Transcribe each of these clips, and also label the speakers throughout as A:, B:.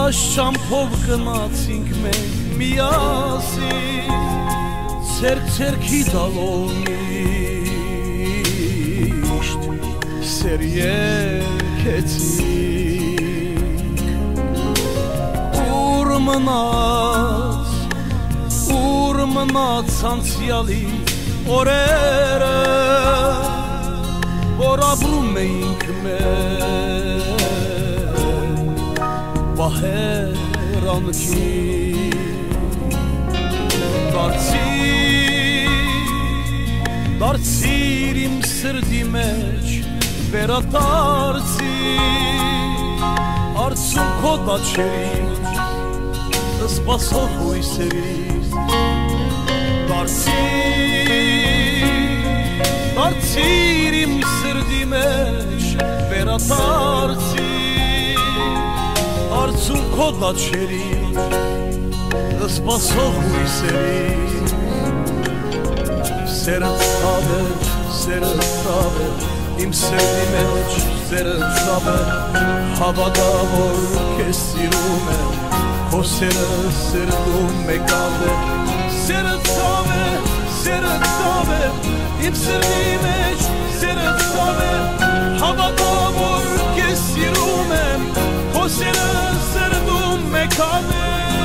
A: Ճամփով գնացինք մենք միասին, ցերկ-ցերքի տալով միշտ սեր երկեցինք։ Ուր մնաց անցյալի օրերը, որ ապրում էինք մենք Դարձիր իմ սրդի մեջ վերադարձիր արցունքո դաչերից սպասող հույսերից Դարձիր իմ սրդի մեջ վերադարձիր արցունքո դաչերից սպասող հույսերից Սերը ցավ է, իմ սրդի մեջ սերը ցավ է, հավատա որ քեզ սիրում եմ, քո սերը սրտում եկավ է, սերը ցավ է, իմ սրդի մեջ սերը ցավ է, հավատա որ քեզ սիրում եմ, քո սերը սրտում եկավ է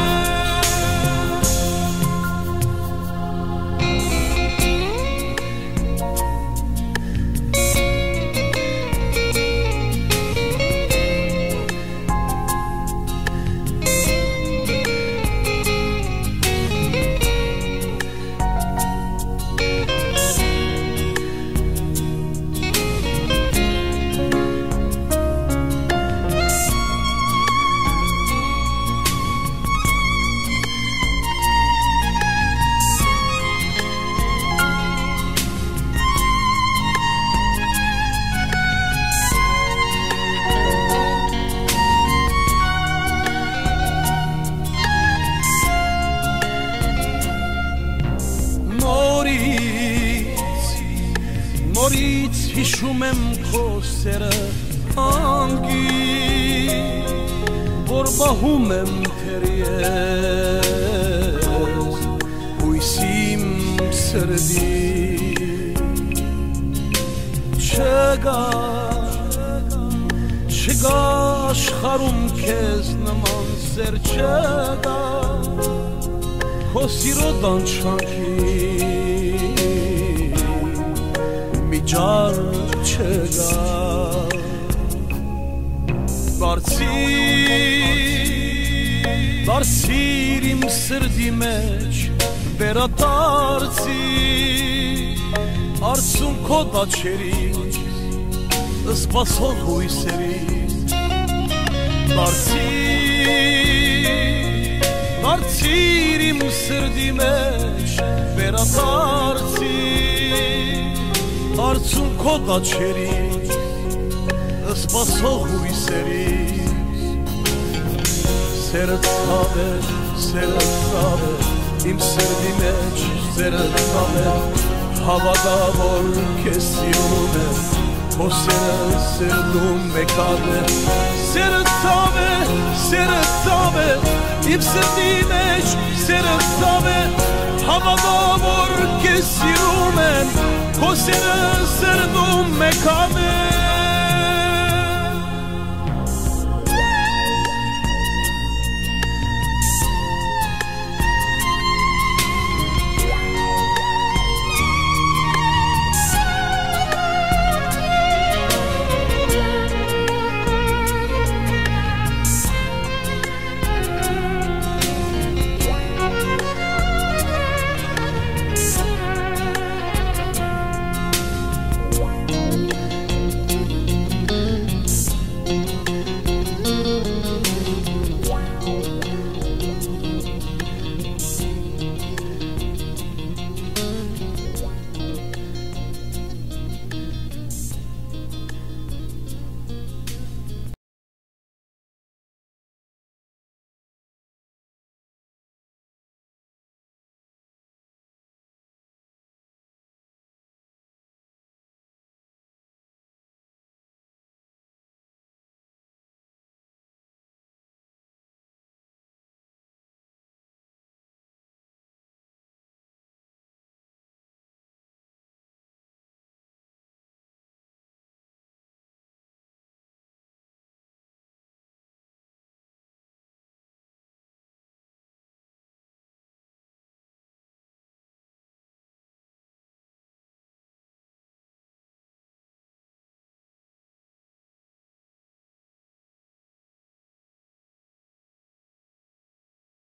A: Նորից հիշում եմ քո սերը անգին, որ բահում եմ քերիես հույսիմ սրդի չգա աշխարհում քեզ նման սեր չգա քո սիրո դանչանքի Ջար չգա Դարձիր իմ սրդի մեջ վերադարձիր արցունքո դաչերից սպասող հույսերից Դարձիր իմ սրդի մեջ վերադարձիր Արցունքո դաչերից սպասող հույսերից Սերը ցավ է, իմ սրդի մեջ սերը ցավ է Հավատա որ քեզ սիրում եմ, քո սերը սրտում եկավ է Սերը ցավ է, իմ սրդի մեջ սերը ցավ է Հավատա որ քեզ սիրում եմ Քո սերը սրտում եկավ է